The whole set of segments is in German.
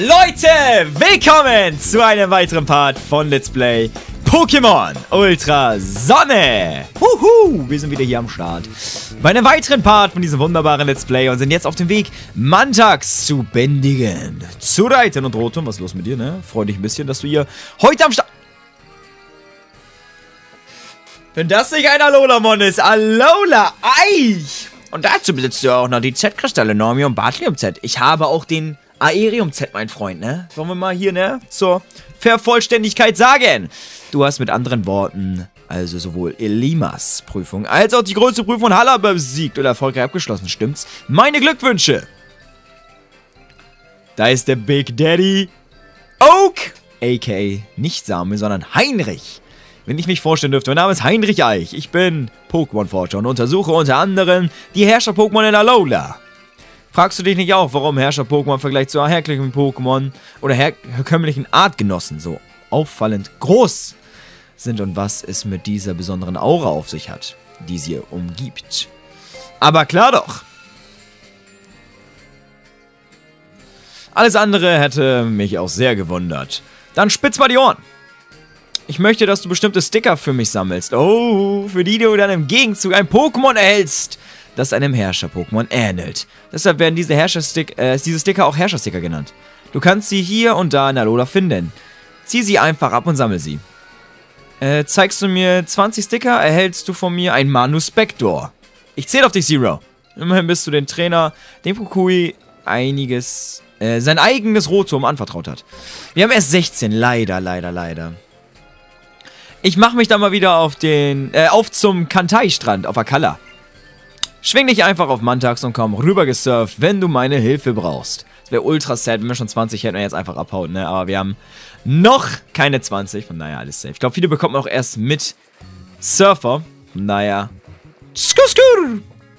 Leute, willkommen zu einem weiteren Part von Let's Play Pokémon Ultra Sonne. Wir sind wieder hier am Start bei einem weiteren Part von diesem wunderbaren Let's Play und sind jetzt auf dem Weg, Mantax zu bändigen, zu reiten. Und Rotom, was ist los mit dir, ne? Freu dich ein bisschen, dass du hier heute am Start... Wenn das nicht ein Alolamon ist, Alola Eich! Und dazu besitzt du auch noch die Z-Kristalle, Normium, Bartlium Z. Ich habe auch den Aerium Z, mein Freund, ne? Wollen wir mal hier, ne? Zur Vervollständigkeit sagen. Du hast mit anderen Worten also sowohl Elimas Prüfung als auch die größte Prüfung von Halla besiegt oder erfolgreich abgeschlossen, stimmt's? Meine Glückwünsche! Da ist der Big Daddy Oak, a.k.a. nicht Samuel, sondern Heinrich. Wenn ich mich vorstellen dürfte, mein Name ist Heinrich Eich. Ich bin Pokémon-Forscher und untersuche unter anderem die Herrscher-Pokémon in Alola. Fragst du dich nicht auch, warum Herrscher-Pokémon im Vergleich zu herkömmlichen Pokémon oder herkömmlichen Artgenossen so auffallend groß sind und was es mit dieser besonderen Aura auf sich hat, die sie umgibt? Aber klar doch! Alles andere hätte mich auch sehr gewundert. Dann spitz mal die Ohren! Ich möchte, dass du bestimmte Sticker für mich sammelst. Oh, für die du dann im Gegenzug ein Pokémon erhältst, das einem Herrscher-Pokémon ähnelt. Deshalb werden diese Sticker auch Herrscher-Sticker genannt. Du kannst sie hier und da in Alola finden. Zieh sie einfach ab und sammel sie. Zeigst du mir 20 Sticker, erhältst du von mir ein Manuspector. Ich zähle auf dich, Zero. Immerhin bist du den Trainer, dem Kukui sein eigenes Rotom anvertraut hat. Wir haben erst 16, leider. Ich mache mich da mal wieder auf zum Kantai-Strand auf Akala. Schwing dich einfach auf Mantax und komm rüber gesurft, wenn du meine Hilfe brauchst. Das wäre ultra sad, wenn wir schon 20 hätten und jetzt einfach abhauen, ne? Aber wir haben noch keine 20, von daher alles safe. Ich glaube, viele bekommt man auch erst mit Surfer. Von daher. Skur.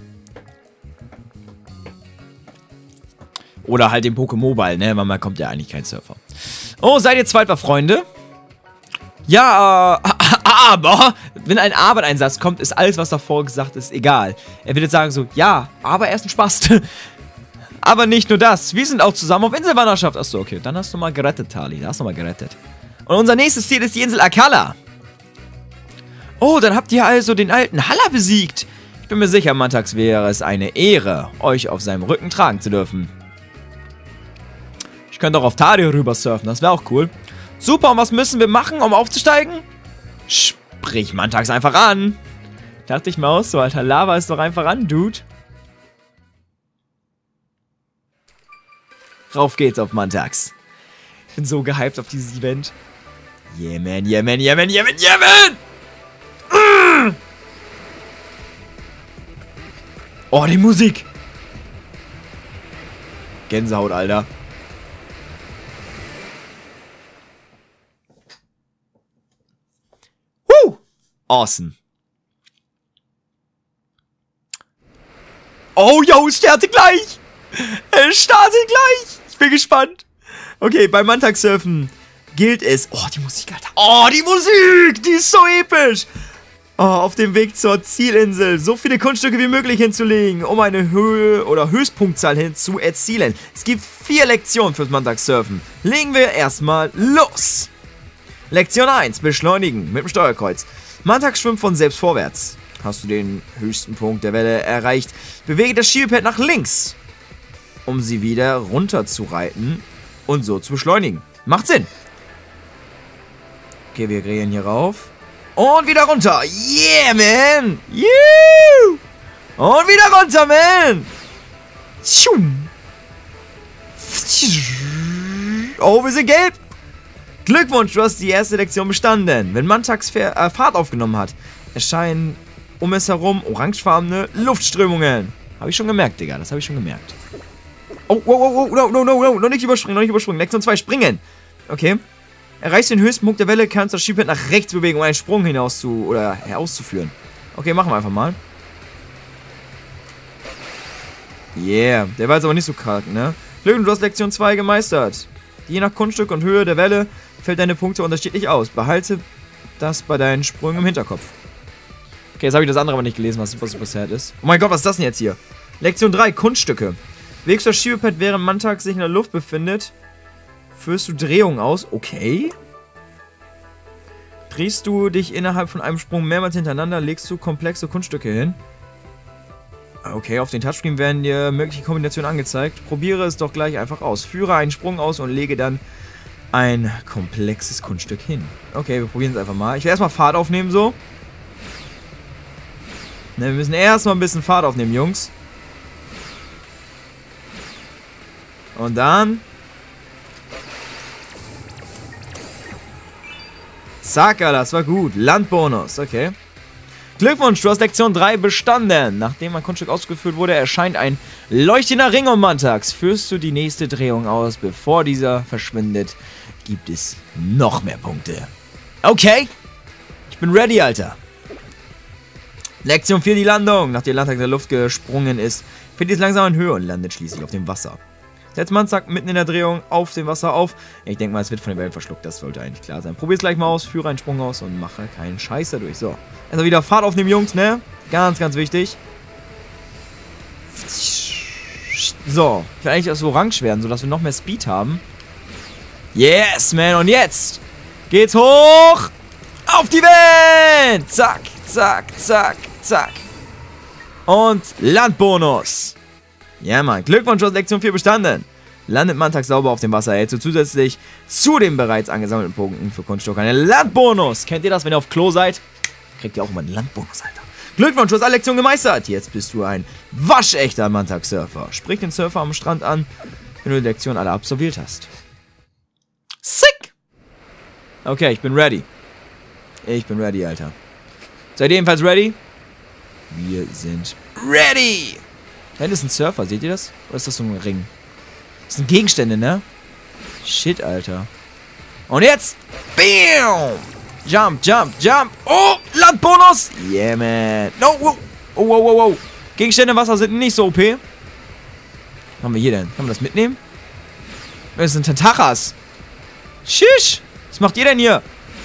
Oder halt dem Pokémobile, ne? Weil man kommt ja eigentlich kein Surfer. Oh, seid ihr zweiter Freunde? Ja, aber, wenn ein Aber-Einsatz kommt, ist alles, was davor gesagt ist, egal. Er wird jetzt sagen so, ja, aber er ist ein Spaß. Aber nicht nur das, wir sind auch zusammen auf Inselwanderschaft. Achso, okay, dann hast du mal gerettet, Tali, da hast du mal gerettet. Und unser nächstes Ziel ist die Insel Akala. Oh, dann habt ihr also den alten Halla besiegt. Ich bin mir sicher, Mantax wäre es eine Ehre, euch auf seinem Rücken tragen zu dürfen. Ich könnte auch auf Tali rüber surfen, das wäre auch cool. Super, und was müssen wir machen, um aufzusteigen? Sprich Mantax einfach an. Dachte ich mir aus, so alter Lava ist doch einfach an, Dude. Rauf geht's auf Mantax. Ich bin so gehypt auf dieses Event. Yeah, man. Oh, die Musik. Gänsehaut, Alter. Awesome. Oh, yo, es startet gleich. Ich bin gespannt. Okay, beim Mantax surfen gilt es... Oh, die Musik, Alter. Oh, die Musik. Die ist so episch. Oh, auf dem Weg zur Zielinsel so viele Kunststücke wie möglich hinzulegen, um eine Höhe oder Höchstpunktzahl hin zu erzielen. Es gibt 4 Lektionen fürs Mantax surfen. Legen wir erstmal los. Lektion 1. Beschleunigen mit dem Steuerkreuz. Mantax schwimmt von selbst vorwärts. Hast du den höchsten Punkt der Welle erreicht, bewege das Schiebepad nach links, um sie wieder runter zu reiten und so zu beschleunigen. Macht Sinn. Okay, wir gehen hier rauf. Und wieder runter. Yeah, man. Yeah. Und wieder runter, man. Oh, wir sind gelb. Glückwunsch, du hast die erste Lektion bestanden. Wenn Mantax Fahrt aufgenommen hat, erscheinen um es herum orangefarbene Luftströmungen. Habe ich schon gemerkt, Digga. Das habe ich schon gemerkt. Oh, no. Noch nicht überspringen. Lektion 2, springen. Okay. Erreichst den höchsten Punkt der Welle, kannst du das Schiebepad nach rechts bewegen, um einen Sprung herauszuführen. Okay, machen wir einfach mal. Yeah. Der war jetzt aber nicht so krank, ne? Glückwunsch, du hast Lektion 2 gemeistert. Je nach Kunststück und Höhe der Welle fällt deine Punkte unterschiedlich aus. Behalte das bei deinen Sprüngen im Hinterkopf. Okay, jetzt habe ich das andere aber nicht gelesen, was super sad ist. Oh mein Gott, was ist das denn jetzt hier? Lektion 3, Kunststücke. Bewegst du das Schiebepad, während Mantax sich in der Luft befindet, führst du Drehungen aus. Okay. Drehst du dich innerhalb von einem Sprung mehrmals hintereinander, legst du komplexe Kunststücke hin. Okay, auf den Touchscreen werden dir mögliche Kombinationen angezeigt. Probiere es doch gleich einfach aus. Führe einen Sprung aus und lege dann ein komplexes Kunststück hin. Okay, wir probieren es einfach mal. Ich will erstmal Fahrt aufnehmen, so. Ne, wir müssen erstmal ein bisschen Fahrt aufnehmen, Jungs. Und dann... Zack, das war gut. Landbonus, okay. Glückwunsch, du hast Lektion 3 bestanden. Nachdem ein Kunststück ausgeführt wurde, erscheint ein leuchtender Ring um Mantax. Führst du die nächste Drehung aus, bevor dieser verschwindet, gibt es noch mehr Punkte. Okay. Ich bin ready, Alter. Lektion 4, die Landung. Nachdem Mantax in der Luft gesprungen ist, fällt es langsam in Höhe und landet schließlich auf dem Wasser. Setzt Mantax mitten in der Drehung auf dem Wasser auf. Ich denke mal, es wird von den Wellen verschluckt. Das sollte eigentlich klar sein. Probier's gleich mal aus, führe einen Sprung aus und mache keinen Scheiß dadurch. So. Also wieder Fahrt aufnehmen, Jungs, ne? Ganz, ganz wichtig. So. Ich will eigentlich auch so orange werden, sodass wir noch mehr Speed haben. Yes, man. Und jetzt geht's hoch auf die Welt. Zack, zack, zack, zack. Und Landbonus. Ja, Mann. Glückwunsch, du hast Lektion 4 bestanden. Landet Mantax sauber auf dem Wasser, erhältst du zusätzlich zu den bereits angesammelten Punkten für Kunststück einen Landbonus. Kennt ihr das, wenn ihr auf Klo seid? Kriegt ihr auch immer einen Landbonus, Alter. Glückwunsch, du hast alle Lektionen gemeistert. Jetzt bist du ein waschechter Mantax-Surfer. Sprich den Surfer am Strand an, wenn du die Lektion alle absolviert hast. Sick! Okay, ich bin ready. Ich bin ready, Alter. Seid ihr ebenfalls ready? Wir sind ready! Da hinten ist ein Surfer, seht ihr das? Oder ist das so ein Ring? Das sind Gegenstände, ne? Shit, Alter. Und jetzt! Bam! Jump, jump, jump! Oh! Landbonus! Yeah, man! No! Oh, oh, oh, oh! Gegenstände im Wasser sind nicht so OP. Was haben wir hier denn? Kann man das mitnehmen? Das sind Tentachas! Schisch! Was macht ihr denn hier?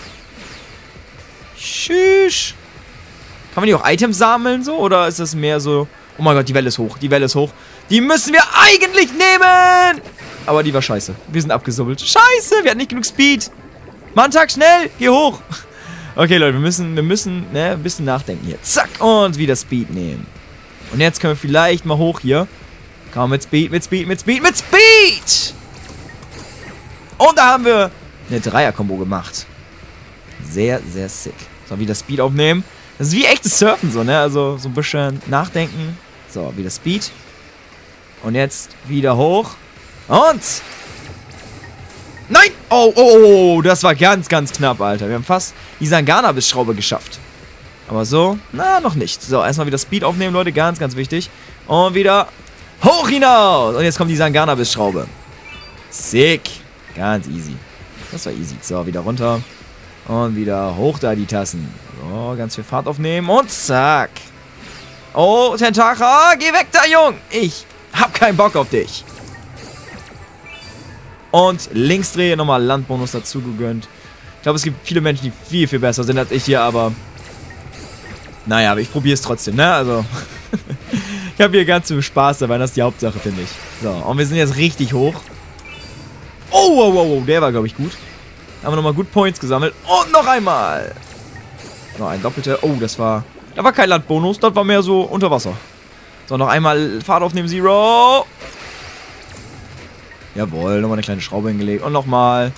Schisch! Kann man die auch Items sammeln, so? Oder ist das mehr so... Oh mein Gott, die Welle ist hoch. Die Welle ist hoch. Die müssen wir eigentlich nehmen. Aber die war scheiße. Wir sind abgesubbelt. Scheiße, wir hatten nicht genug Speed. Mantax, schnell. Geh hoch. Okay, Leute, wir müssen ne, ein bisschen nachdenken hier. Zack. Und wieder Speed nehmen. Und jetzt können wir vielleicht mal hoch hier. Komm, mit Speed, mit Speed, mit Speed, mit Speed. Und da haben wir eine Dreier-Kombo gemacht. Sehr, sehr sick. So, wieder Speed aufnehmen. Das ist wie echtes Surfen so, ne? Also so ein bisschen nachdenken. So, wieder Speed. Und jetzt wieder hoch. Und... Nein! Oh, oh, oh, das war ganz, ganz knapp, Alter. Wir haben fast die Sangana-Bissschraube geschafft. Aber so, na, noch nicht. So, erstmal wieder Speed aufnehmen, Leute. Ganz, ganz wichtig. Und wieder hoch hinaus. Und jetzt kommt die Sangana-Bissschraube. Sick. Ganz easy. Das war easy. So, wieder runter. Und wieder hoch da die Tassen. So, ganz viel Fahrt aufnehmen. Und zack. Oh, Tentacha, geh weg da, Jung. Ich hab keinen Bock auf dich. Und Linksdreh, nochmal Landbonus dazu gegönnt. Ich glaube, es gibt viele Menschen, die viel, viel besser sind als ich hier, aber... Naja, aber ich probiere es trotzdem, ne? Also... ich habe hier ganz viel Spaß dabei, das ist die Hauptsache, finde ich. So, und wir sind jetzt richtig hoch. Oh, wow, wow, wow, der war, glaube ich, gut. Da haben wir nochmal gut Points gesammelt. Und noch einmal. Noch ein doppelter. Oh, das war... Da war kein Landbonus, das war mehr so unter Wasser. So, noch einmal Fahrt aufnehmen, Zero. Jawohl, nochmal eine kleine Schraube hingelegt. Und nochmal.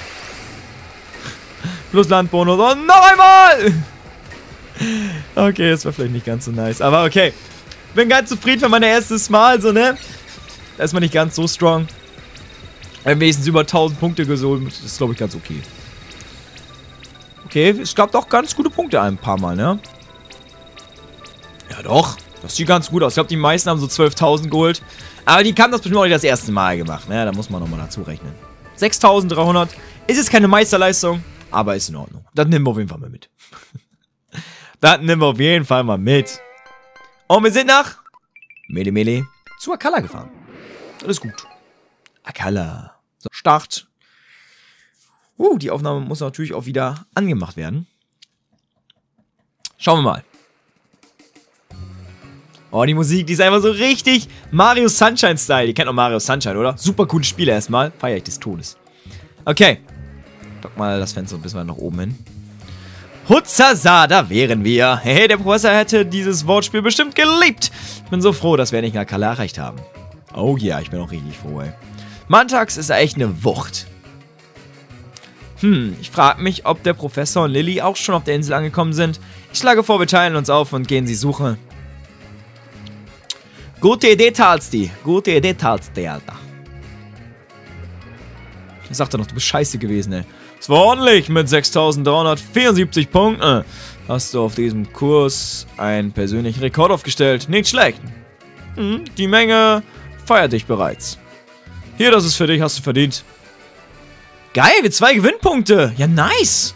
Plus Landbonus. Und noch einmal. Okay, das war vielleicht nicht ganz so nice. Aber okay. Bin ganz zufrieden für mein erstes Mal, so, ne? Da ist man nicht ganz so strong. Wenigstens über 1000 Punkte geholt. Das ist, glaube ich, ganz okay. Okay, es gab doch ganz gute Punkte ein paar Mal, ne? Ja, doch. Das sieht ganz gut aus. Ich glaube, die meisten haben so 12.000 geholt. Aber die haben das bestimmt auch nicht das erste Mal gemacht, ne? Da muss man nochmal dazu rechnen. 6.300. Ist jetzt keine Meisterleistung, aber ist in Ordnung. Das nehmen wir auf jeden Fall mal mit. Das nehmen wir auf jeden Fall mal mit. Und wir sind nach Mele Mele zu Akkala gefahren. Das ist gut. Akkala. So, Start. Die Aufnahme muss natürlich auch wieder angemacht werden. Schauen wir mal. Oh, die Musik, die ist einfach so richtig Mario Sunshine-Style. Ihr kennt auch Mario Sunshine, oder? Super cooles Spiel erstmal. Feier ich des Todes. Okay. Pack mal das Fenster ein bisschen nach oben hin. Huzzasa, da wären wir. Hey, der Professor hätte dieses Wortspiel bestimmt geliebt. Ich bin so froh, dass wir endlich Nakala erreicht haben. Oh ja, ich bin auch richtig froh, ey. Mantax ist echt eine Wucht. Ich frage mich, ob der Professor und Lilly auch schon auf der Insel angekommen sind. Ich schlage vor, wir teilen uns auf und gehen sie suchen. Gute Idee, Talsti. Gute Idee, Talsti, Alter. Ich sagte noch, du bist scheiße gewesen, ey. Es war ordentlich mit 6.374 Punkten. Hast du auf diesem Kurs einen persönlichen Rekord aufgestellt. Nicht schlecht. Die Menge feiert dich bereits. Hier, das ist für dich, hast du verdient. Geil, wir 2 Gewinnpunkte. Ja, nice.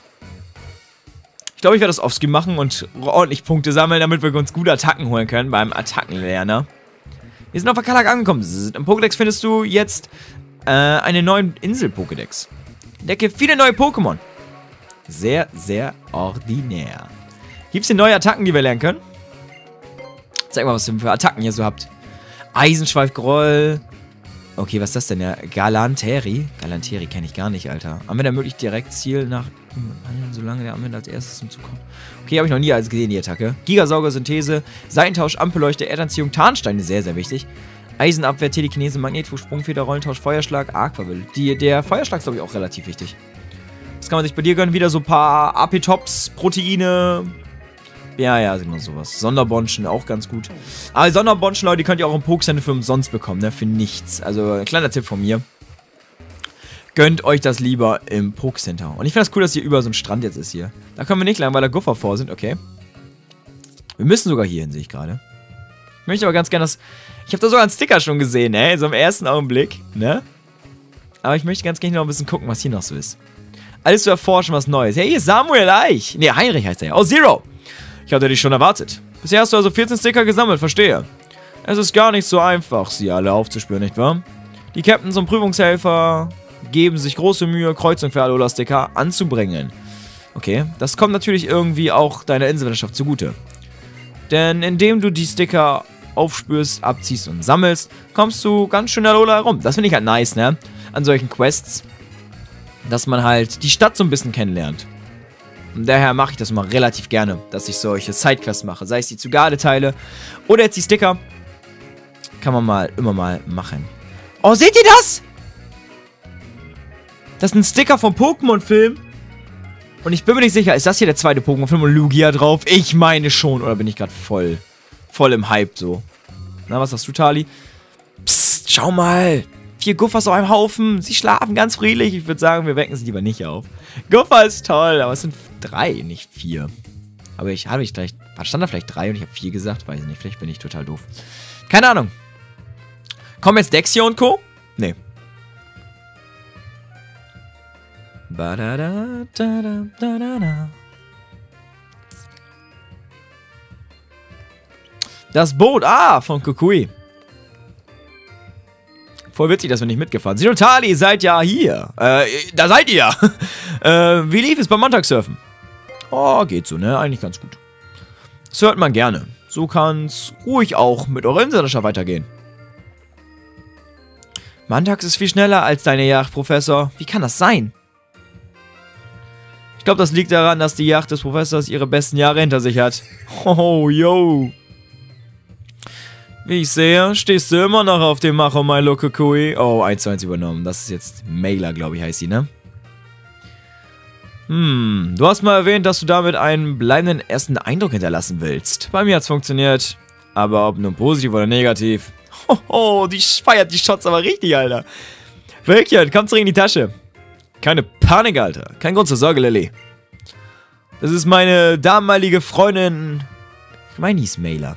Ich glaube, ich werde das Offscreen machen und ordentlich Punkte sammeln, damit wir uns gute Attacken holen können beim Attackenlerner. Wir sind auf Akalak angekommen. Im Pokédex findest du jetzt einen neuen Insel-Pokédex. Entdecke viele neue Pokémon. Sehr, sehr ordinär. Gibt es hier neue Attacken, die wir lernen können? Zeig mal, was ihr für Attacken hier so habt. Eisenschweifgroll. Okay, was ist das denn? Ja, Galanteri. Galanteri kenne ich gar nicht, Alter. Anwender möglich direkt Ziel nach... solange der Anwender als erstes zum Zug kommt. Okay, habe ich noch nie gesehen, die Attacke. Gigasauger, Synthese, Seitentausch, Ampelleuchte, Erdanziehung, Tarnsteine, sehr, sehr wichtig. Eisenabwehr, Telekinese, Magnetfuß, Sprungfeder, Rollentausch, Feuerschlag, Aquawill. Der Feuerschlag ist, glaube ich, auch relativ wichtig. Das kann man sich bei dir gönnen. Wieder so ein paar AP-Tops, Proteine. Ja, genau sowas. Sonderbonschen, auch ganz gut. Aber die Sonderbonschen, Leute, die könnt ihr auch im Pokecenter für umsonst bekommen, ne? Für nichts. Also, ein kleiner Tipp von mir. Gönnt euch das lieber im Pokecenter. Und ich finde das cool, dass hier über so ein Strand jetzt ist hier. Da können wir nicht lang, weil da Guffer vor sind, okay. Wir müssen sogar hier hin, sehe ich gerade. Ich möchte aber ganz gerne das... Ich habe da sogar einen Sticker schon gesehen, ey, so im ersten Augenblick, ne? Aber ich möchte ganz gerne noch ein bisschen gucken, was hier noch so ist. Alles zu erforschen, was Neues. Hey, hier ist Samuel Eich. Ne, Heinrich heißt er ja. Oh, Zero. Ich hatte dich schon erwartet. Bisher hast du also 14 Sticker gesammelt, verstehe. Es ist gar nicht so einfach, sie alle aufzuspüren, nicht wahr? Die Captains und Prüfungshelfer geben sich große Mühe, Kreuzung für Alola-Sticker anzubringen. Okay, das kommt natürlich irgendwie auch deiner Inselwissenschaft zugute. Denn indem du die Sticker aufspürst, abziehst und sammelst, kommst du ganz schön Alola herum. Das finde ich halt nice, ne? An solchen Quests, dass man halt die Stadt so ein bisschen kennenlernt. Und daher mache ich das mal relativ gerne, dass ich solche Sidequests mache. Sei es die Zugarde-Teile oder jetzt die Sticker. Kann man immer mal machen. Oh, seht ihr das? Das ist ein Sticker vom Pokémon-Film. Und ich bin mir nicht sicher, ist das hier der zweite Pokémon-Film und Lugia drauf? Ich meine schon. Oder bin ich gerade voll im Hype so? Na, was sagst du, Tali? Psst, schau mal. 4 Guffers auf einem Haufen. Sie schlafen ganz friedlich. Ich würde sagen, wir wecken sie lieber nicht auf. Guffer ist toll, aber es sind 3, nicht 4. Aber stand da vielleicht 3 und ich habe 4 gesagt? Weiß ich nicht, vielleicht bin ich total doof. Keine Ahnung. Kommen jetzt Dexia und Co? Nee. Das Boot, von Kukui. Voll witzig, dass wir nicht mitgefahren sind. Sinotali, ihr seid ja hier. Da seid ihr. Wie lief es beim Montagssurfen? Oh, geht so, ne? Eigentlich ganz gut. Das hört man gerne. So kann's ruhig auch mit eurer Insellandschaft weitergehen. Mantax ist viel schneller als deine Yacht, Professor. Wie kann das sein? Ich glaube, das liegt daran, dass die Yacht des Professors ihre besten Jahre hinter sich hat. Oh, yo. Wie ich sehe, stehst du immer noch auf dem Macho Milo Kukui. Oh, 1:1 übernommen. Das ist jetzt Mailer, glaube ich, heißt sie, ne? Du hast mal erwähnt, dass du damit einen bleibenden ersten Eindruck hinterlassen willst. Bei mir hat's funktioniert. Aber ob nun positiv oder negativ. Hoho, die feiert die Shots aber richtig, Alter. Wölkchen, komm zurück in die Tasche. Keine Panik, Alter. Kein Grund zur Sorge, Lilly. Das ist meine damalige Freundin. Ich meine, die ist Mailer.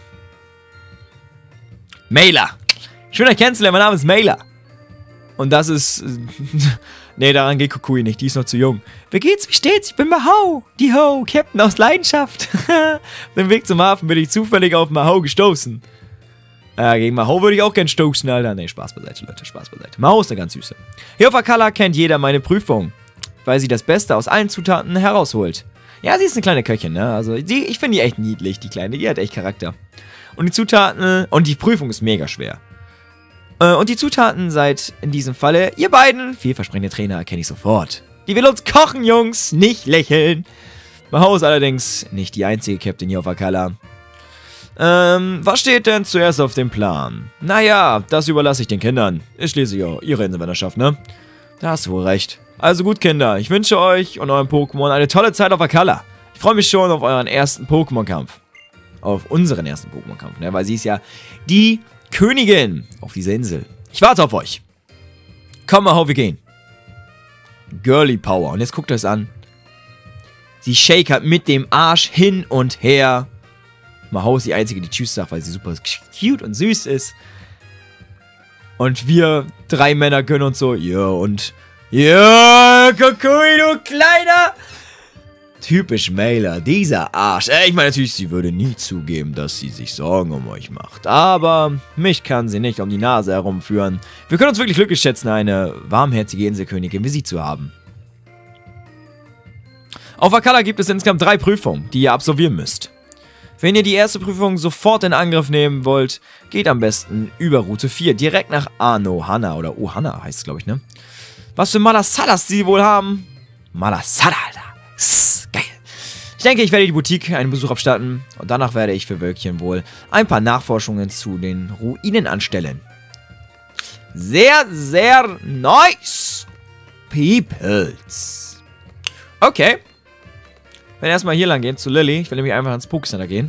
Mailer. Schön, euch kennenzulernen. Mein Name ist Mailer. Und das ist... nee, daran geht Kukui nicht. Die ist noch zu jung. Wie geht's? Wie steht's? Ich bin Mahou. Die Ho, Captain aus Leidenschaft. Auf dem Weg zum Hafen bin ich zufällig auf Mahou gestoßen. Gegen Mahou würde ich auch gern stoßen, Alter. Nee, Spaß beiseite, Leute. Spaß beiseite. Mahou ist eine ganz süße. Hier auf Akala kennt jeder meine Prüfung. Weil sie das Beste aus allen Zutaten herausholt. Ja, sie ist eine kleine Köchin, ne? Also, ich finde die echt niedlich, die Kleine. Die hat echt Charakter. Und die Zutaten... Und die Prüfung ist mega schwer. Und die Zutaten seid in diesem Falle ihr beiden. Vielversprechende Trainer erkenne ich sofort. Die will uns kochen, Jungs, nicht lächeln. Mahou ist allerdings nicht die einzige Captain hier auf Akala. Was steht denn zuerst auf dem Plan? Naja, das überlasse ich den Kindern. Ist schließlich ja ihre Inselwanderschaft, ne? Da hast du wohl recht. Also gut, Kinder, ich wünsche euch und euren Pokémon eine tolle Zeit auf Akala. Ich freue mich schon auf euren ersten Pokémon-Kampf. Auf unseren ersten Pokémon-Kampf, ne? Weil sie ist ja die Königin auf dieser Insel. Ich warte auf euch. Komm mal, wir gehen. Girly Power. Und jetzt guckt euch das an. Sie shakert mit dem Arsch hin und her. Mahou ist die Einzige, die Tschüss sagt, weil sie super cute und süß ist. Und wir 3 Männer gönnen uns so. Ja, und... Ja, Kokui, du kleiner... Typisch Mailer, dieser Arsch. Ich meine natürlich, sie würde nie zugeben, dass sie sich Sorgen um euch macht. Aber mich kann sie nicht um die Nase herumführen. Wir können uns wirklich glücklich schätzen, eine warmherzige Inselkönigin wie sie zu haben. Auf Akala gibt es insgesamt 3 Prüfungen, die ihr absolvieren müsst. Wenn ihr die erste Prüfung sofort in Angriff nehmen wollt, geht am besten über Route 4, direkt nach Anohana oder Ohana heißt es, glaube ich, ne? Was für Malasadas sie wohl haben? Malasada, Alter. Geil. Ich denke, ich werde die Boutique einen Besuch abstatten und danach werde ich für Wölkchen wohl ein paar Nachforschungen zu den Ruinen anstellen. Sehr, sehr nice. Peoples. Okay. Wir werden erstmal hier lang gehen, zu Lilly. Ich will nämlich einfach ans Pokécenter gehen.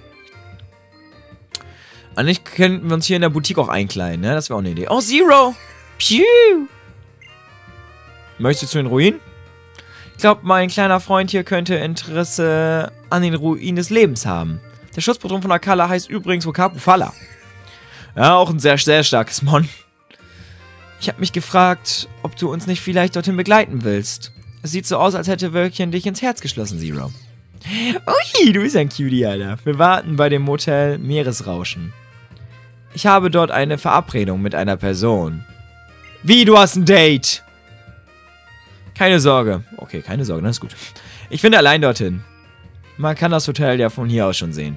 Eigentlich könnten wir uns hier in der Boutique auch einkleiden, ne? Das wäre auch eine Idee. Oh, Zero! Piu! Möchtest du zu den Ruinen? Ich glaube, mein kleiner Freund hier könnte Interesse an den Ruinen des Lebens haben. Der Schutzpatron von Akala heißt übrigens Vokapufala. Ja, auch ein sehr, sehr starkes Mon. Ich habe mich gefragt, ob du uns nicht vielleicht dorthin begleiten willst. Es sieht so aus, als hätte Wölkchen dich ins Herz geschlossen, Zero. Ui, du bist ein Cutie, Alter. Wir warten bei dem Motel Meeresrauschen. Ich habe dort eine Verabredung mit einer Person. Wie, du hast ein Date? Keine Sorge. Okay, keine Sorge, das ist gut. Ich finde allein dorthin. Man kann das Hotel ja von hier aus schon sehen.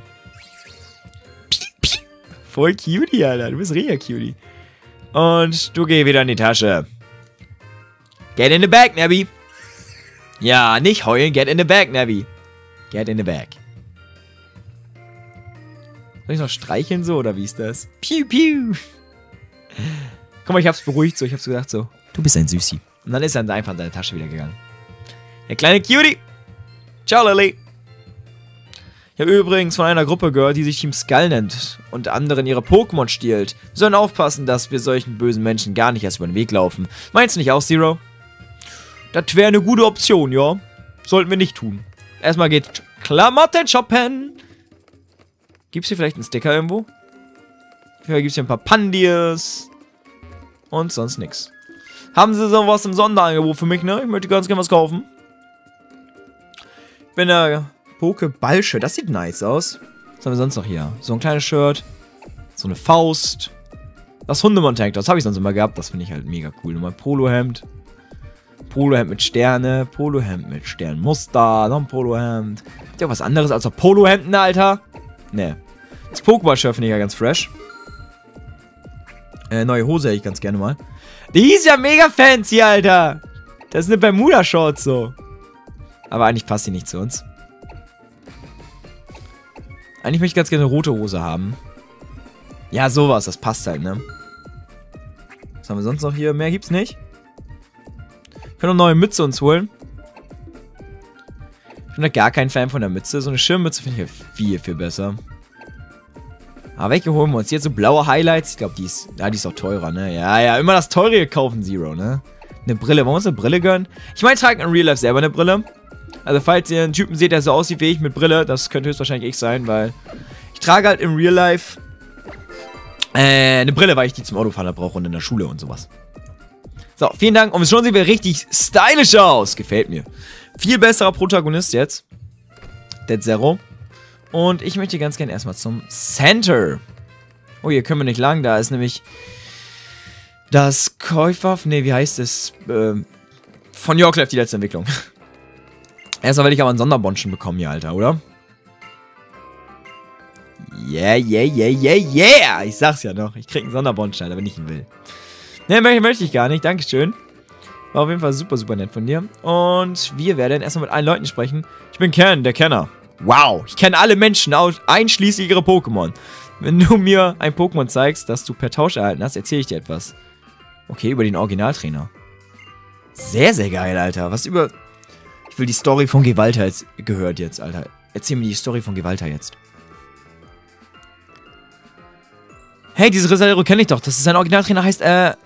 Voll Cutie, Alter. Du bist richtig Cutie. Und du geh wieder in die Tasche. Get in the bag, Nabby. Ja, nicht heulen. Get in the bag, Nabby. Get in the bag. Soll ich noch streicheln so, oder wie ist das? Piu, piu. Guck mal, ich hab's beruhigt so. Ich hab's gedacht so, du bist ein Süßi. Und dann ist er einfach in seine Tasche wieder gegangen. Der kleine Cutie. Ciao, Lilly. Ich habe übrigens von einer Gruppe gehört, die sich Team Skull nennt und anderen ihre Pokémon stiehlt. Wir sollen aufpassen, dass wir solchen bösen Menschen gar nicht erst über den Weg laufen. Meinst du nicht auch, Zero? Das wäre eine gute Option, ja. Sollten wir nicht tun. Erstmal geht Klamotten shoppen. Gibt's hier vielleicht einen Sticker irgendwo? Vielleicht gibt's hier ein paar Pandiers. Und sonst nichts. Haben sie sowas im Sonderangebot für mich, ne? Ich möchte ganz gerne was kaufen. Ich bin der Pokéball-Shirt. Das sieht nice aus. Was haben wir sonst noch hier? So ein kleines Shirt. So eine Faust. Das Hundemon-Tank, das habe ich sonst immer gehabt. Das finde ich halt mega cool. Nochmal Polohemd. Polohemd mit Sterne. Polohemd mit Sternmuster. Noch ein Polohemd. Habt ihr was anderes als Polohemden, Alter? Ne. Das Pokéball-Shirt finde ich ja ganz fresh. Neue Hose hätte ich ganz gerne mal. Die ist ja mega fancy, Alter. Das ist eine Bermuda-Shorts so. Aber eigentlich passt die nicht zu uns. Eigentlich möchte ich ganz gerne eine rote Hose haben. Ja, sowas. Das passt halt, ne? Was haben wir sonst noch hier? Mehr gibt's nicht. Wir können noch eine neue Mütze uns holen. Ich bin da gar kein Fan von der Mütze. So eine Schirmmütze finde ich ja viel, viel besser. Aber welche holen wir uns? Jetzt so blaue Highlights. Ich glaube, die ist auch teurer, ne? Ja, ja, immer das Teure kaufen, Zero, ne? Eine Brille. Wollen wir uns eine Brille gönnen? Ich meine, ich trage in Real Life selber eine Brille. Also, falls ihr einen Typen seht, der so aussieht wie ich mit Brille, das könnte höchstwahrscheinlich ich sein, weil ich trage halt in Real Life eine Brille, weil ich die zum Autofahren brauche und in der Schule und sowas. So, vielen Dank. Und schon sehen wir richtig stylisch aus. Gefällt mir. Viel besserer Protagonist jetzt. Dead Zero. Und ich möchte ganz gerne erstmal zum Center. Oh, hier können wir nicht lang. Da ist nämlich das Käufer... Ne, wie heißt es? Von Yorklef, die letzte Entwicklung. Erstmal werde ich aber einen Sonderbonschen bekommen hier, Alter, oder? Yeah, yeah, yeah, yeah, yeah. Ich sag's ja noch. Ich krieg einen Sonderbonstein, wenn ich ihn will. Ne, möchte ich gar nicht. Dankeschön. War auf jeden Fall super, super nett von dir. Und wir werden erstmal mit allen Leuten sprechen. Ich bin Ken, der Kenner. Wow, ich kenne alle Menschen, einschließlich ihre Pokémon. Wenn du mir ein Pokémon zeigst, das du per Tausch erhalten hast, erzähle ich dir etwas. Okay, über den Originaltrainer. Sehr, sehr geil, Alter. Was über... Ich will die Story von Gewalter jetzt gehört jetzt, Alter. Erzähl mir die Story von Gewalter jetzt. Hey, diese Resalero kenne ich doch. Das ist sein Originaltrainer, heißt,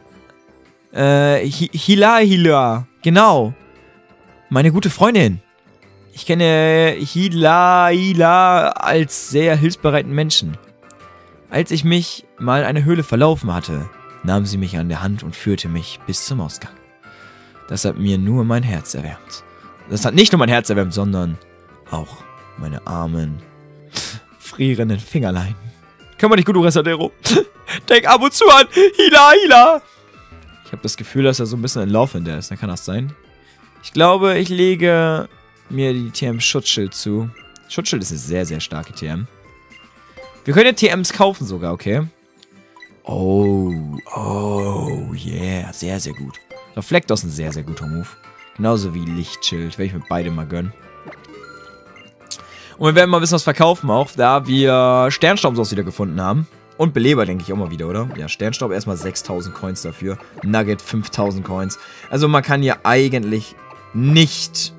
Hila. Genau. Meine gute Freundin. Ich kenne Hila als sehr hilfsbereiten Menschen. Als ich mich mal in eine Höhle verlaufen hatte, nahm sie mich an der Hand und führte mich bis zum Ausgang. Das hat mir nur mein Herz erwärmt. Das hat nicht nur mein Herz erwärmt, sondern auch meine armen, frierenden Fingerlein. Kümmer dich gut, Resadero. Denk ab und zu an Hila. Ich habe das Gefühl, dass er so ein bisschen ein Laufender ist. Kann das sein? Ich glaube, ich lege mir die TM Schutzschild zu. Schutzschild ist eine sehr, sehr starke TM. Wir können ja TMs kaufen sogar, okay? Oh, yeah. Sehr, sehr gut. Reflektor ist ein sehr, sehr guter Move. Genauso wie Lichtschild. Werde ich mir beide mal gönnen. Und wir werden mal ein bisschen was verkaufen auch, da wir Sternstaubsauce wieder gefunden haben. Und Beleber, denke ich, auch mal wieder, oder? Ja, Sternstaub erstmal 6000 Coins dafür. Nugget 5000 Coins. Also man kann hier eigentlich nicht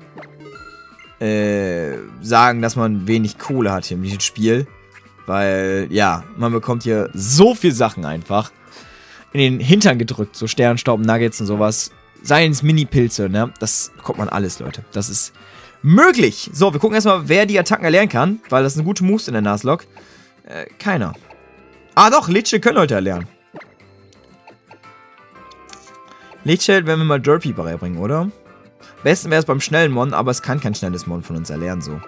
sagen, dass man wenig Kohle hat hier in diesem Spiel. Weil, ja, man bekommt hier so viel Sachen einfach in den Hintern gedrückt. So Sternstaub, Nuggets und sowas. Seien es Mini-Pilze, ne? Das bekommt man alles, Leute. Das ist möglich. So, wir gucken erstmal, wer die Attacken erlernen kann. Weil das sind gute Moves in der Nuzlocke. Keiner. Ah doch, Lichtschild können Leute erlernen. Lichtschild werden wir mal Derpy beibringen, oder? Besten wäre es beim schnellen Mon, aber es kann kein schnelles Mon von uns erlernen, so.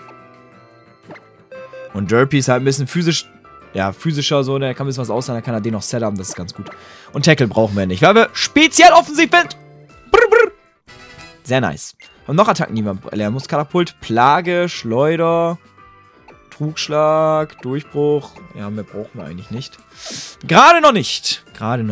Und Derpy ist halt ein bisschen physisch, ja, physischer, so, der kann ein bisschen was aussagen, dann kann er den noch setupen, das ist ganz gut. Und Tackle brauchen wir nicht, weil wir speziell offensiv sind. Brr, brr. Sehr nice. Und noch Attacken, die man erlernen muss. Katapult, Plage, Schleuder, Trugschlag, Durchbruch. Ja, mehr brauchen wir eigentlich nicht. Gerade noch nicht.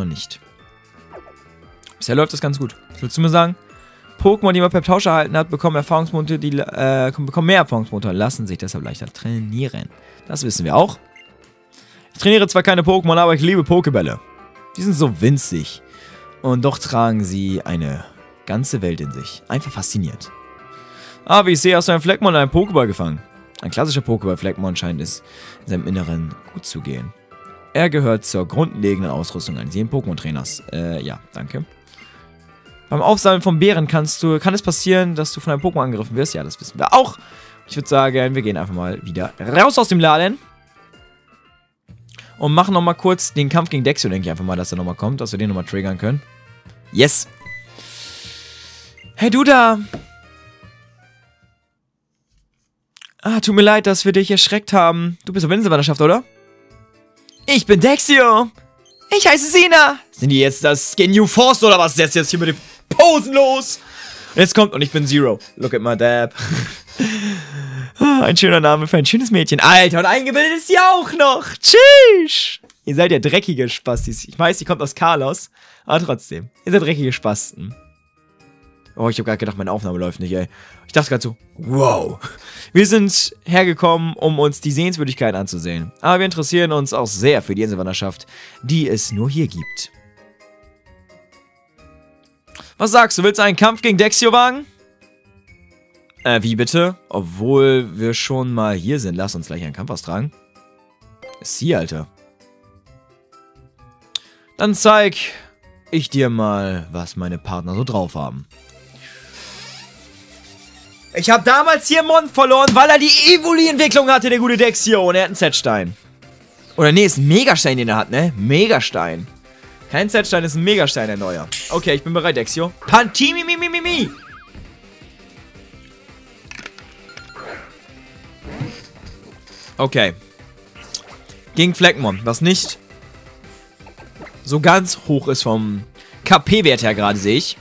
Bisher läuft das ganz gut. Was willst du mir sagen? Pokémon, die man per Tausch erhalten hat, bekommen Erfahrungspunkte, bekommen mehr Erfahrungspunkte und lassen sich deshalb leichter trainieren. Das wissen wir auch. Ich trainiere zwar keine Pokémon, aber ich liebe Pokébälle. Die sind so winzig. Und doch tragen sie eine ganze Welt in sich. Einfach faszinierend. Aber wie ich sehe, hast du einen Fleckmon und einen Pokéball gefangen. Ein klassischer Pokéball-Fleckmon scheint es in seinem Inneren gut zu gehen. Er gehört zur grundlegenden Ausrüstung eines jeden Pokémon-Trainers. Ja, danke. Beim Aufsammeln von Beeren kann es passieren, dass du von einem Pokémon angegriffen wirst. Ja, das wissen wir auch. Ich würde sagen, wir gehen einfach mal wieder raus aus dem Laden. Und machen nochmal kurz den Kampf gegen Dexio, denke ich einfach mal, dass er nochmal kommt, dass wir den nochmal triggern können. Yes. Hey, du da. Ah, tut mir leid, dass wir dich erschreckt haben. Du bist auf Inselwanderschaft, oder? Ich bin Dexio. Ich heiße Sina. Sind die jetzt das New Force oder was ist jetzt hier mit den Posen los? Und jetzt kommt, und ich bin Zero. Look at my dab. Ein schöner Name für ein schönes Mädchen. Alter, und eingebildet ist sie auch noch. Tschüss. Ihr seid ja dreckige Spastis. Ich weiß, ihr kommt aus Carlos. Aber trotzdem. Ihr seid dreckige Spasten. Oh, ich habe gerade gedacht, meine Aufnahme läuft nicht, ey. Ich dachte gerade so, wow. Wir sind hergekommen, um uns die Sehenswürdigkeiten anzusehen. Aber wir interessieren uns auch sehr für die Inselwanderschaft, die es nur hier gibt. Was sagst du, willst du einen Kampf gegen Dexio wagen? Wie bitte? Obwohl wir schon mal hier sind, lass uns gleich einen Kampf austragen. Ist sie, Alter. Dann zeig ich dir mal, was meine Partner so drauf haben. Ich habe damals hier Mon verloren, weil er die Evoli-Entwicklung hatte, der gute Dexio. Und er hat einen Z-Stein. Oder nee, ist ein Megastein, den er hat, ne? Megastein. Kein Z-Stein, ist ein Megastein, der neuer. Okay, ich bin bereit, Dexio. Pantimi. Okay. Gegen Fleckmon, was nicht so ganz hoch ist vom KP-Wert her gerade, sehe ich.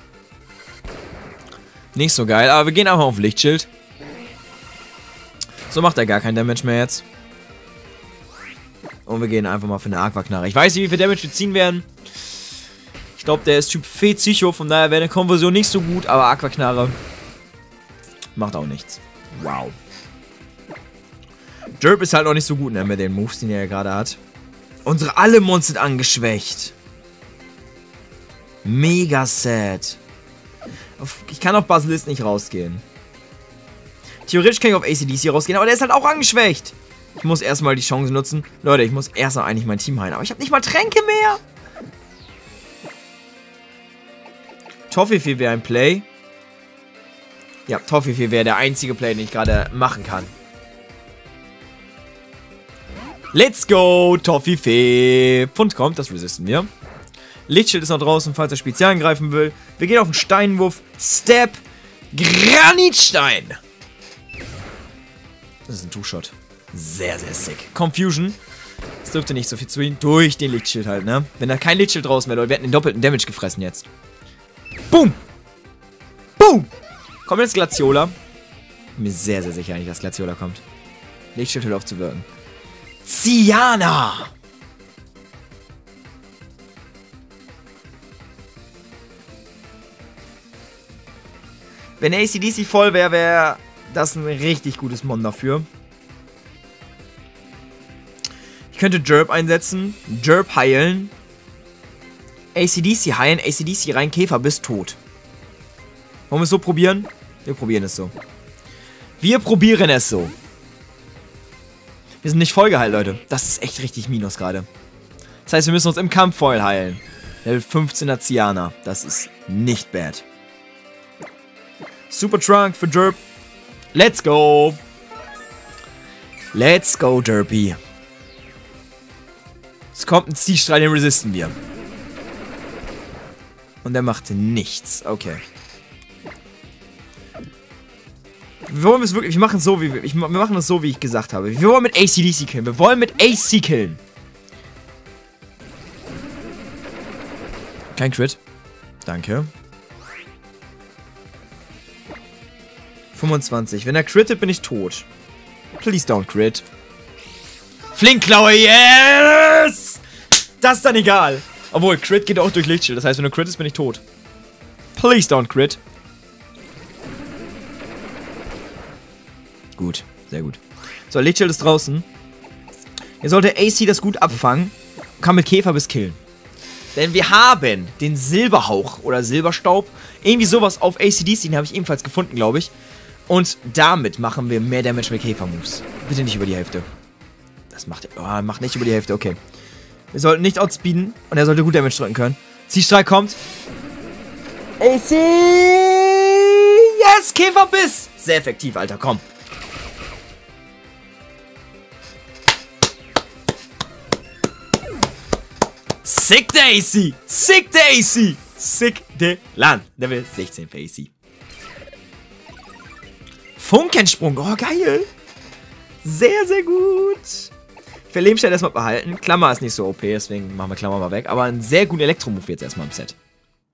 Nicht so geil, aber wir gehen einfach auf Lichtschild. So macht er gar keinen Damage mehr jetzt. Und wir gehen einfach mal für eine Aquaknarre. Ich weiß nicht, wie viel Damage wir ziehen werden. Ich glaube, der ist Typ Fee-Psycho, von daher wäre eine Konversion nicht so gut, aber Aquaknarre macht auch nichts. Wow. Derp ist halt noch nicht so gut, ne, mit den Moves, die er gerade hat. Unsere Alle-Mons sind angeschwächt. Mega sad. Ich kann auf Basilisk nicht rausgehen. Theoretisch kann ich auf AC/DC rausgehen, aber der ist halt auch angeschwächt. Ich muss erstmal die Chance nutzen. Leute, ich muss erstmal eigentlich mein Team heilen. Aber ich habe nicht mal Tränke mehr. Toffifee wäre ein Play. Ja, Toffifee wäre der einzige Play, den ich gerade machen kann. Let's go, Toffifee. Pfund kommt, das resisten wir. Lichtschild ist noch draußen, falls er Spezial angreifen will. Wir gehen auf den Steinwurf. Step. Granitstein. Das ist ein Two-Shot. Sehr, sehr sick. Confusion. Das dürfte nicht so viel zu ihm. Durch den Lichtschild halt, ne? Wenn da kein Lichtschild draußen wäre, Leute, wir hätten den doppelten Damage gefressen jetzt. Boom. Boom. Kommt jetzt Glaciola. Bin mir sehr, sehr sicher eigentlich, dass Glaciola kommt. Lichtschild hört auf zu wirken. Ciana. Wenn AC/DC voll wäre, wäre das ein richtig gutes Mon dafür. Ich könnte Derp einsetzen, Derp heilen, AC/DC heilen, AC/DC rein, Käfer bis tot. Wollen wir es so probieren? Wir probieren es so. Wir probieren es so. Wir sind nicht voll geheilt, Leute. Das ist echt richtig Minus gerade. Das heißt, wir müssen uns im Kampf voll heilen. Level 15er Ciana. Das ist nicht bad. Super Trunk für Derp. Let's go. Let's go, Derpy. Es kommt ein Ziehstrahl, den resisten wir. Und der macht nichts. Okay. Wir wollen es wirklich. Wir machen es so, wir machen es so, wie ich gesagt habe. Wir wollen mit AC/DC killen. Wir wollen mit AC killen. Kein Crit. Danke. 25. Wenn er crittet, bin ich tot. Please don't crit. Flinkklaue, yes! Das ist dann egal. Obwohl, Crit geht auch durch Lichtschild. Das heißt, wenn du crittest, bin ich tot. Please don't crit. Gut, sehr gut. So, Lichtschild ist draußen. Hier sollte AC das gut abfangen. Kann mit Käfer bis killen. Denn wir haben den Silberhauch oder Silberstaub. Irgendwie sowas auf AC/DC, den habe ich ebenfalls gefunden, glaube ich. Und damit machen wir mehr Damage mit Käfer-Moves. Bitte nicht über die Hälfte. Das macht er. Oh, macht nicht über die Hälfte, okay. Wir sollten nicht outspeeden und er sollte gut Damage drücken können. Ziehstrahl kommt. AC! Yes! Käferbiss! Sehr effektiv, Alter, komm. Sick der AC! Sick der AC! Sick de Land. Level 16 für AC. Funkensprung. Oh, geil. Sehr, sehr gut. Ich will Lebensstelle erstmal behalten. Klammer ist nicht so OP, deswegen machen wir Klammer mal weg. Aber einen sehr guten Elektromove jetzt erstmal im Set.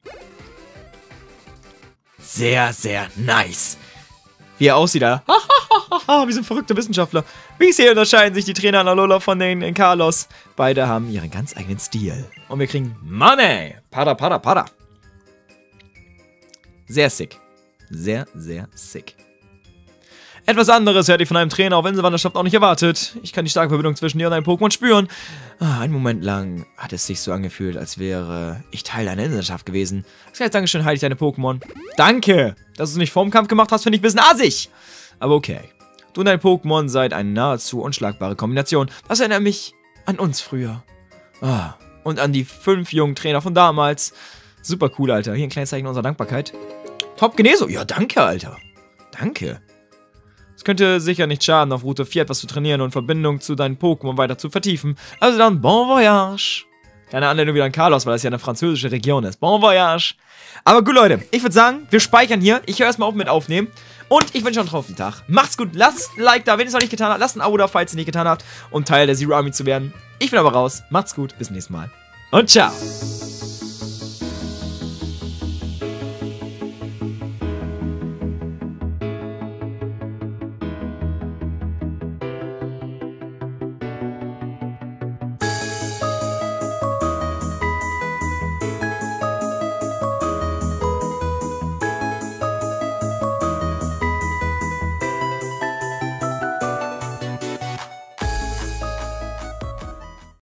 Sehr, sehr nice. Wie er aussieht, da. Wir sind verrückte Wissenschaftler. Wie sehr unterscheiden sich die Trainer an Alola von den Carlos. Beide haben ihren ganz eigenen Stil. Und wir kriegen Money. Pada, pada, pada. Sehr sick. Sehr, sehr sick. Etwas anderes hätte ich von einem Trainer auf Inselwanderschaft auch nicht erwartet. Ich kann die starke Verbindung zwischen dir und deinem Pokémon spüren. Einen Moment lang hat es sich so angefühlt, als wäre ich Teil einer Insellandschaft gewesen. Das heißt, Dankeschön, heile ich deine Pokémon. Danke! Dass du es nicht vorm Kampf gemacht hast, finde ich ein bisschen assig. Aber okay. Du und dein Pokémon seid eine nahezu unschlagbare Kombination. Das erinnert mich an uns früher. Und an die 5 jungen Trainer von damals. Super cool, Alter. Hier ein kleines Zeichen unserer Dankbarkeit. Top Geneso. Ja, danke, Alter. Danke. Es könnte sicher nicht schaden, auf Route 4 etwas zu trainieren und Verbindung zu deinen Pokémon weiter zu vertiefen. Also dann, bon voyage. Kleine Anlehnung wieder an Carlos, weil das ja eine französische Region ist. Bon voyage. Aber gut, Leute, ich würde sagen, wir speichern hier. Ich höre erstmal auf mit Aufnehmen. Und ich wünsche euch einen Tag. Macht's gut, lasst ein Like da, wenn ihr es noch nicht getan habt. Lasst ein Abo da, falls ihr es nicht getan habt, um Teil der Zero Army zu werden. Ich bin aber raus. Macht's gut, bis zum nächsten Mal. Und ciao.